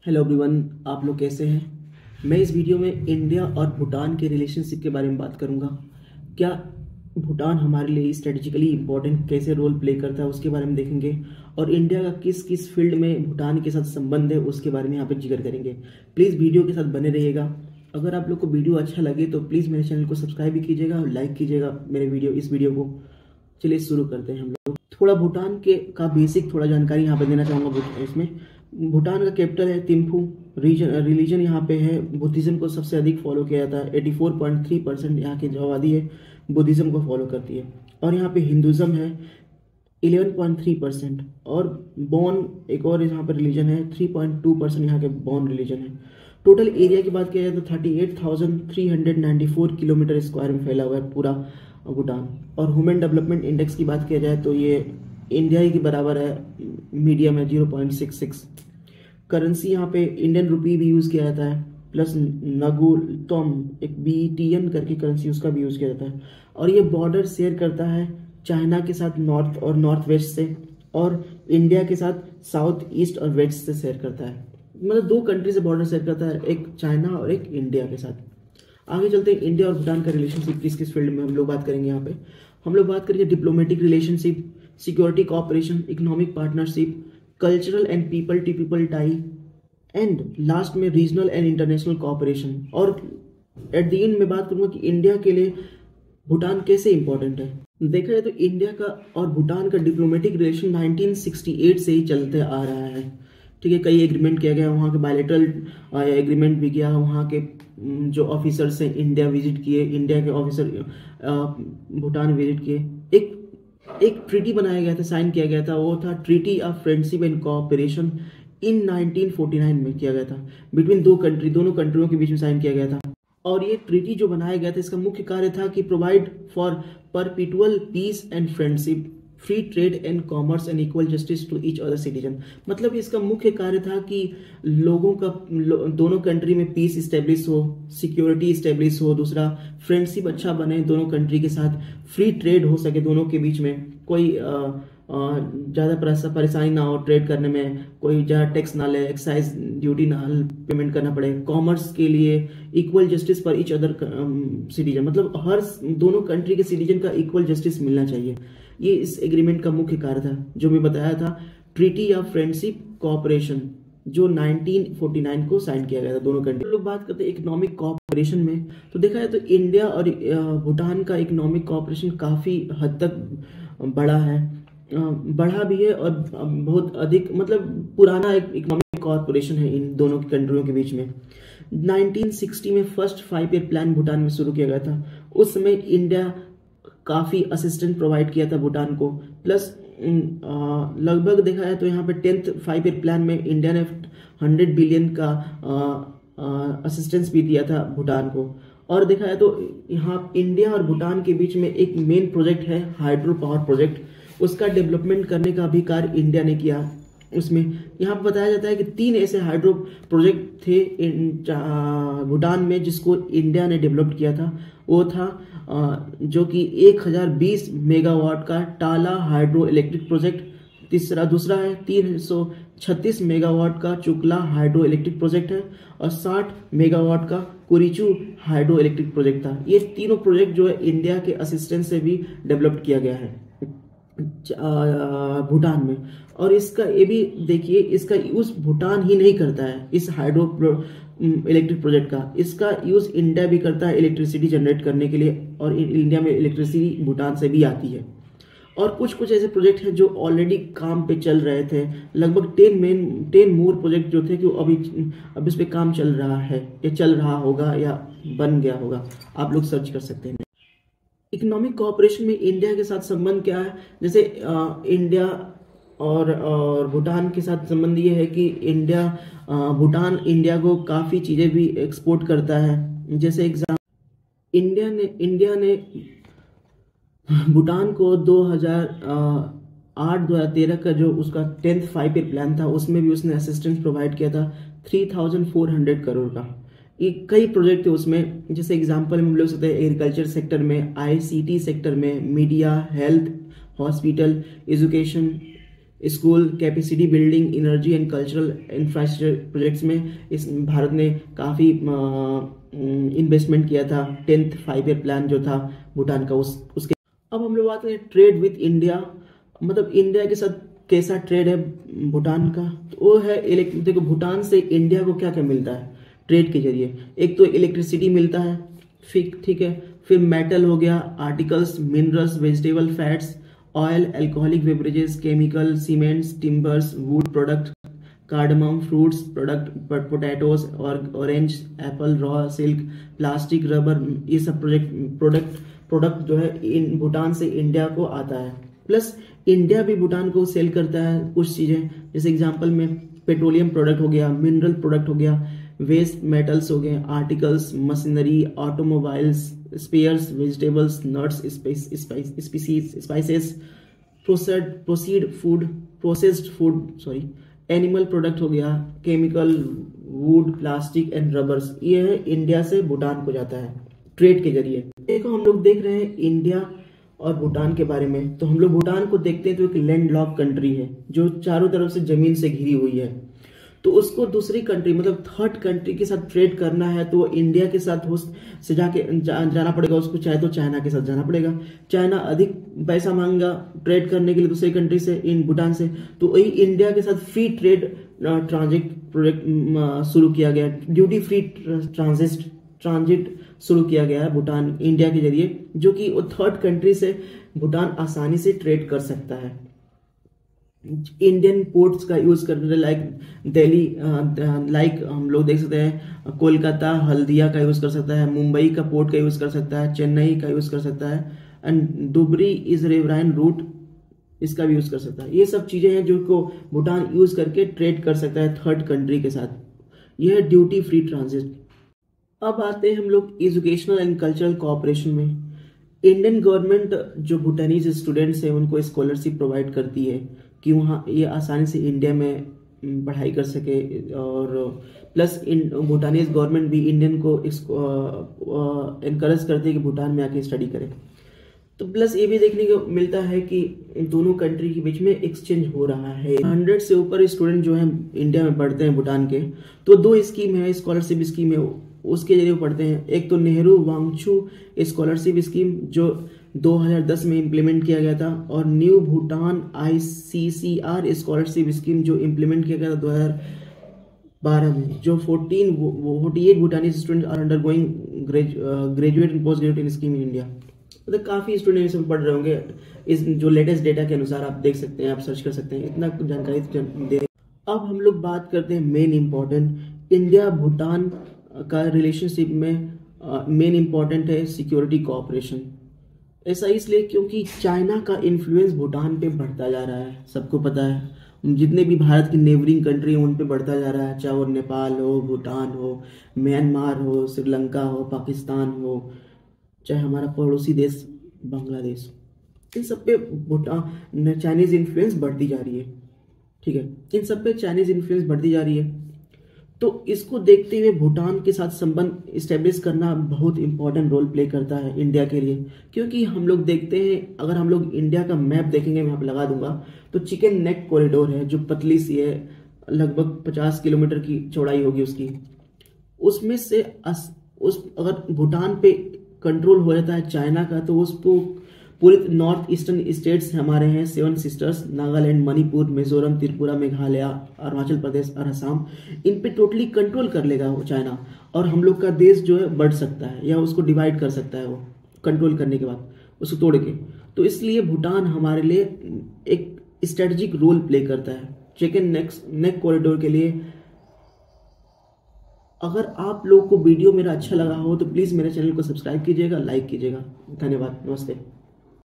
Hello everyone, आप लोग कैसे हैं। मैं इस वीडियो में इंडिया और भूटान के रिलेशनशिप के बारे में बात करूंगा। क्या भूटान हमारे लिए स्ट्रेटेजिकली इंपॉर्टेंट कैसे रोल प्ले करता है उसके बारे में देखेंगे, और इंडिया का किस किस फील्ड में भूटान के साथ संबंध है उसके बारे में यहाँ पर जिक्र करेंगे। प्लीज़ वीडियो के साथ बने रहिएगा। अगर आप लोग को वीडियो अच्छा लगे तो प्लीज़ मेरे चैनल को सब्सक्राइब भी कीजिएगा और लाइक कीजिएगा इस वीडियो को। चलिए शुरू करते हैं हम लोग। थोड़ा भूटान के का बेसिक थोड़ा जानकारी यहाँ पे देना चाहूँगा। इसमें भूटान का कैपिटल है थिम्फू। रिलीजन यहाँ पे है बुद्धिज़्म को सबसे अधिक फॉलो किया जाता है। 84.3% यहाँ की जो आबादी है बुद्धिज़्म को फॉलो करती है, और यहाँ पे हिंदुज़्म है 11.3%, और बॉन एक और यहाँ पर रिलीजन है 3.2% यहाँ के बॉन रिलीजन है। टोटल एरिया की बात किया जाए तो 38,394 किलोमीटर स्क्वायर में फैला हुआ है पूरा भूटान। और ह्यूमन डेवलपमेंट इंडेक्स की बात किया जाए तो ये इंडिया ही के बराबर है, मीडियम है 0.66। करेंसी यहाँ पे इंडियन रुपी भी यूज़ किया जाता है, प्लस नगुतोम एक BTN करके करेंसी उसका भी यूज़ किया जाता है। और ये बॉर्डर शेयर करता है चाइना के साथ नॉर्थ और नॉर्थ वेस्ट से, और इंडिया के साथ साउथ ईस्ट और वेस्ट से शेयर करता है। मतलब दो कंट्री से बॉर्डर शेयर करता है, एक चाइना और एक इंडिया के साथ। आगे चलते हैं, इंडिया और भूटान का रिलेशनशिप किस किस फील्ड में हम लोग बात करेंगे। यहाँ पे हम लोग बात करेंगे diplomatic relationship, security cooperation, economic partnership, cultural and people to people tie, and last में रीजनल एंड इंटरनेशनल कोऑपरेशन। और एट द एंड में बात करूंगा कि इंडिया के लिए भूटान कैसे इंपॉर्टेंट है। देखा जाए तो इंडिया का और भूटान का डिप्लोमेटिक रिलेशन 1968 से ही चलते आ रहा है। ठीक है, कई एग्रीमेंट किया गया, वहाँ के बायलैटरल एग्रीमेंट भी किया, वहाँ के जो ऑफिसर्स हैं इंडिया विजिट किए, इंडिया के ऑफिसर भूटान विजिट किए। एक ट्रीटी बनाया गया था, साइन किया गया था, वो था treaty of friendship and cooperation in 1949 में किया गया था। बिटवीन दोनों कंट्रियों के बीच में साइन किया गया था। और ये ट्रीटी जो बनाया गया था इसका मुख्य कार्य था कि provide for perpetual peace and friendship, free trade and commerce and equal justice to each other citizen. मतलब इसका मुख्य कार्य था कि लोगों का दोनों कंट्री में पीस इस्टेब्लिश हो, सिक्योरिटी इस्टेब्लिश हो, दूसरा फ्रेंडशिप अच्छा बने दोनों कंट्री के साथ, फ्री ट्रेड हो सके दोनों के बीच में, कोई ज़्यादा परेशानी ना हो ट्रेड करने में, कोई ज़्यादा टैक्स ना ले, एक्साइज ड्यूटी ना पेमेंट करना पड़े, कॉमर्स के लिए equal justice for each other citizen, मतलब हर दोनों कंट्री के सिटीजन का इक्वल जस्टिस मिलना चाहिए। ये इस एग्रीमेंट का मुख्य कार्य था जो मैं बताया था, ट्रीटी ऑफ फ्रेंडशिप कोऑपरेशन, जो 1949 को साइन किया गया था दोनों कंट्री। लोग बात करते हैं इकोनॉमिक कोऑपरेशन में, तो देखा जाए तो इंडिया और भूटान का इकोनॉमिक कोऑपरेशन काफ़ी हद तक बड़ा है, बढ़ा भी है, और बहुत अधिक मतलब पुराना एक इकोनॉमिक कोऑपरेशन है इन दोनों कंट्रियों के बीच में। 1960 में फर्स्ट 5 ईयर प्लान भूटान में शुरू किया गया था। उस समय इंडिया काफ़ी असिस्टेंट प्रोवाइड किया था भूटान को, प्लस लगभग देखा जाए तो यहाँ पे 10th 5 ईयर प्लान में इंडिया ने 100 बिलियन का असिस्टेंस भी दिया था भूटान को। और देखा जाए तो यहाँ इंडिया और भूटान के बीच में एक मेन प्रोजेक्ट है हाइड्रो पावर प्रोजेक्ट, उसका डेवलपमेंट करने का भी कार्य इंडिया ने किया। उसमें यहाँ पर बताया जाता है कि 3 ऐसे हाइड्रो प्रोजेक्ट थे भूटान में जिसको इंडिया ने डेवलप किया था। वो था जो कि 1020 मेगावाट का टाला हाइड्रो इलेक्ट्रिक प्रोजेक्ट, दूसरा है 336 मेगावाट का चुकला हाइड्रो इलेक्ट्रिक प्रोजेक्ट है, और 60 मेगावाट का कुरिचू हाइड्रो इलेक्ट्रिक प्रोजेक्ट था। ये तीनों प्रोजेक्ट जो है इंडिया के असिस्टेंस से भी डेवलप किया गया है भूटान में। और इसका ये भी देखिए, इसका यूज भूटान ही नहीं करता है इस हाइड्रो इलेक्ट्रिक प्रोजेक्ट का, इसका यूज इंडिया भी करता है इलेक्ट्रिसिटी जनरेट करने के लिए, और इंडिया में इलेक्ट्रिसिटी भूटान से भी आती है। और कुछ ऐसे प्रोजेक्ट हैं जो ऑलरेडी काम पे चल रहे थे, लगभग 10 मोर प्रोजेक्ट जो थे कि अब इस पे काम चल रहा है, या चल रहा होगा या बन गया होगा, आप लोग सर्च कर सकते हैं। इकोनॉमिक कोऑपरेशन में इंडिया के साथ संबंध क्या है, जैसे इंडिया और भूटान के साथ संबंध ये है कि भूटान इंडिया को काफ़ी चीज़ें भी एक्सपोर्ट करता है। जैसे एग्जाम्पल इंडिया ने भूटान को 2008-2013 का जो उसका 10th 5 ईयर प्लान था उसमें भी उसने असिस्टेंस प्रोवाइड किया था 3400 करोड़ का। कई प्रोजेक्ट थे उसमें, जैसे एग्जांपल में हम लोग सकते हैं एग्रीकल्चर सेक्टर में, ICT सेक्टर में, media, health, hospital, education, school, capacity building, energy and cultural infrastructure projects में इस भारत ने काफ़ी इन्वेस्टमेंट किया था। 10th 5 ईयर प्लान जो था भूटान का उसके। अब हम लोग बात करें ट्रेड विथ इंडिया, मतलब इंडिया के साथ कैसा ट्रेड है भूटान का। तो वो है देखो भूटान से इंडिया को क्या क्या मिलता है ट्रेड के जरिए। एक तो इलेक्ट्रिसिटी मिलता है, ठीक है, फिर मेटल हो गया, articles, minerals, vegetable fats, oil, alcoholic beverages, chemical, cements, timbers, wood product, cardamom, fruits product, potatoes और orange, apple, raw silk, plastic, rubber, ये सब प्रोडक्ट जो है इन भूटान से इंडिया को आता है। प्लस इंडिया भी भूटान को सेल करता है कुछ चीज़ें, जैसे एग्जांपल में पेट्रोलियम प्रोडक्ट हो गया, मिनरल प्रोडक्ट हो गया, वेस्ट मेटल्स हो गए, articles, machinery, automobiles, spares, vegetables, nuts, spices, processed food animal product हो गया, chemical, wood, plastic and rubbers. ये है इंडिया से भूटान को जाता है ट्रेड के जरिए। देखो हम लोग देख रहे हैं इंडिया और भूटान के बारे में। तो हम लोग भूटान को देखते हैं तो एक लैंड लॉक कंट्री है जो चारों तरफ से जमीन से घिरी हुई है। तो उसको दूसरी कंट्री मतलब थर्ड कंट्री के साथ ट्रेड करना है तो इंडिया के साथ से जाना पड़ेगा उसको, चाहे तो चाइना के साथ जाना पड़ेगा। चाइना अधिक पैसा मांगा ट्रेड करने के लिए दूसरी कंट्री से, इन भूटान से, तो वही इंडिया के साथ फ्री ट्रेड ट्रांजिट प्रोजेक्ट शुरू किया गया, ड्यूटी फ्री ट्रांजिट शुरू किया गया है भूटान इंडिया के जरिए, जो कि वो थर्ड कंट्री से भूटान आसानी से ट्रेड कर सकता है। इंडियन पोर्ट्स का यूज करते लाइक दिल्ली, लाइक हम लोग देख सकते हैं कोलकाता, हल्दिया का यूज कर सकता है, मुंबई का पोर्ट का यूज कर सकता है, चेन्नई का यूज कर सकता है, and Dhubri is riverine route इसका भी यूज कर सकता है। ये सब चीजें हैं जो को भूटान यूज करके ट्रेड कर सकता है थर्ड कंट्री के साथ। यह है ड्यूटी फ्री ट्रांजिट। अब आते हैं हम लोग एजुकेशनल एंड कल्चरल कोऑपरेशन में। इंडियन गवर्नमेंट जो भूटानीज स्टूडेंट्स हैं उनको स्कॉलरशिप प्रोवाइड करती है कि वहाँ ये आसानी से इंडिया में पढ़ाई कर सके, और प्लस भूटानीज गवर्नमेंट भी इंडियन को एनकरेज करती है कि भूटान में आके स्टडी करें। तो प्लस ये भी देखने को मिलता है कि दोनों कंट्री के बीच में एक्सचेंज हो रहा है। 100 से ऊपर स्टूडेंट जो है इंडिया में पढ़ते हैं भूटान के, तो 2 स्कीम है, स्कॉलरशिप स्कीम है, उसके जरिए पढ़ते हैं। एक तो नेहरू वांगचू स्कॉलरशिप स्कीम जो 2010 में इम्प्लीमेंट किया गया था, और new Bhutan ICCR scholarship scheme जो इम्प्लीमेंट किया गया था 2012 में, जो 48 Bhutani student are undergoing graduate and post graduate scheme in India. मतलब काफ़ी स्टूडेंट इसमें पढ़ रहे होंगे, इस जो लेटेस्ट डेटा के अनुसार आप देख सकते हैं, आप सर्च कर सकते हैं, इतना जानकारी दे रहे। अब हम लोग बात करते हैं मेन इम्पॉर्टेंट इंडिया भूटान का रिलेशनशिप में मेन इम्पॉर्टेंट है सिक्योरिटी कोऑपरेशन। ऐसा इसलिए क्योंकि चाइना का इन्फ्लुएंस भूटान पे बढ़ता जा रहा है, सबको पता है। जितने भी भारत की नेबरिंग कंट्री हैं उन पे बढ़ता जा रहा है, चाहे वो नेपाल हो, भूटान हो, म्यांमार हो, श्रीलंका हो, पाकिस्तान हो, चाहे हमारा पड़ोसी देश बांग्लादेश, इन सब पे भूटान चाइनीज इन्फ्लुएंस बढ़ती जा रही है। ठीक है, इन सब पे चाइनीज इन्फ्लुएंस बढ़ती जा रही है। तो इसको देखते हुए भूटान के साथ संबंध इस्टेब्लिश करना बहुत इंपॉर्टेंट रोल प्ले करता है इंडिया के लिए, क्योंकि हम लोग देखते हैं, अगर हम लोग इंडिया का मैप देखेंगे, मैं यहाँ पे लगा दूंगा, तो चिकन नेक कॉरिडोर है जो पतली सी है, लगभग 50 किलोमीटर की चौड़ाई होगी उसकी। उसमें से अगर भूटान पे कंट्रोल हो जाता है चाइना का, तो उसको पूरे नॉर्थ ईस्टर्न स्टेट्स हमारे हैं 7 सिस्टर्स, नागालैंड, मणिपुर, मिजोरम, त्रिपुरा, मेघालय, अरुणाचल प्रदेश और असम, इन पे टोटली कंट्रोल कर लेगा वो चाइना, और हम लोग का देश जो है बढ़ सकता है या उसको डिवाइड कर सकता है वो कंट्रोल करने के बाद उसको तोड़ के। तो इसलिए भूटान हमारे लिए एक स्ट्रेटेजिक रोल प्ले करता है चिकन नेक कॉरिडोर के लिए। अगर आप लोग को वीडियो मेरा अच्छा लगा हो तो प्लीज़ मेरे चैनल को सब्सक्राइब कीजिएगा, लाइक कीजिएगा। धन्यवाद, नमस्ते।